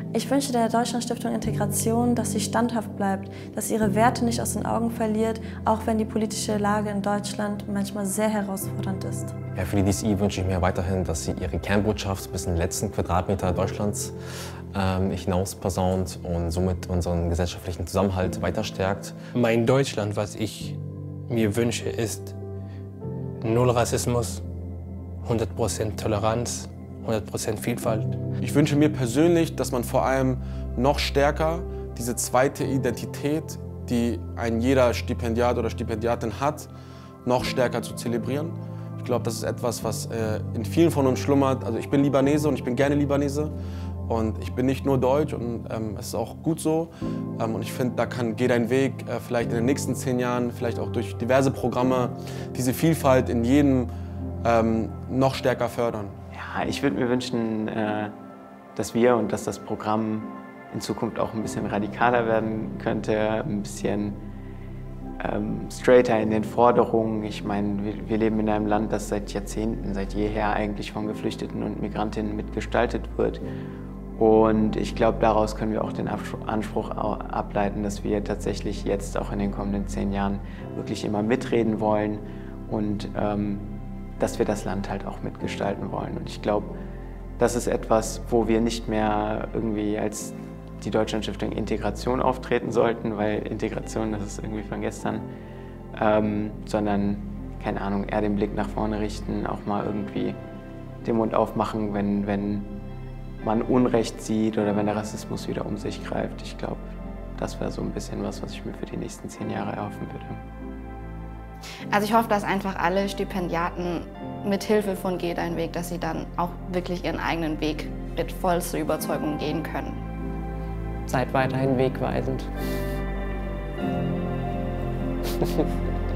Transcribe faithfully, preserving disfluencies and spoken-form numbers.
Ich wünsche der Deutschlandstiftung Integration, dass sie standhaft bleibt, dass sie ihre Werte nicht aus den Augen verliert, auch wenn die politische Lage in Deutschland manchmal sehr herausfordernd ist. Ja, für die D C I wünsche ich mir weiterhin, dass sie ihre Kernbotschaft bis in den letzten Quadratmeter Deutschlands ähm, hinaus posaunt und somit unseren gesellschaftlichen Zusammenhalt weiter stärkt. Mein Deutschland, was ich mir wünsche, ist null Rassismus, hundert Prozent Toleranz, hundert Prozent Vielfalt. Ich wünsche mir persönlich, dass man vor allem noch stärker diese zweite Identität, die ein jeder Stipendiat oder Stipendiatin hat, noch stärker zu zelebrieren. Ich glaube, das ist etwas, was äh, in vielen von uns schlummert. Also ich bin Libanese und ich bin gerne Libanese. Und ich bin nicht nur deutsch und ähm, es ist auch gut so. Ähm, und ich finde, da kann Geh deinen Weg äh, vielleicht in den nächsten zehn Jahren, vielleicht auch durch diverse Programme, diese Vielfalt in jedem ähm, noch stärker fördern. Ja, ich würde mir wünschen, äh, dass wir und dass das Programm in Zukunft auch ein bisschen radikaler werden könnte, ein bisschen ähm, straighter in den Forderungen. Ich meine, wir, wir leben in einem Land, das seit Jahrzehnten, seit jeher eigentlich von Geflüchteten und Migrantinnen mitgestaltet wird. Und ich glaube, daraus können wir auch den Anspruch ableiten, dass wir tatsächlich jetzt auch in den kommenden zehn Jahren wirklich immer mitreden wollen und ähm, dass wir das Land halt auch mitgestalten wollen. Und ich glaube, das ist etwas, wo wir nicht mehr irgendwie als die Deutschlandstiftung Integration auftreten sollten, weil Integration, das ist irgendwie von gestern, ähm, sondern, keine Ahnung, eher den Blick nach vorne richten, auch mal irgendwie den Mund aufmachen, wenn, wenn man Unrecht sieht oder wenn der Rassismus wieder um sich greift. Ich glaube, das wäre so ein bisschen was, was ich mir für die nächsten zehn Jahre erhoffen würde. Also ich hoffe, dass einfach alle Stipendiaten mit Hilfe von Geh deinen Weg, dass sie dann auch wirklich ihren eigenen Weg mit vollster Überzeugung gehen können. Seid weiterhin wegweisend.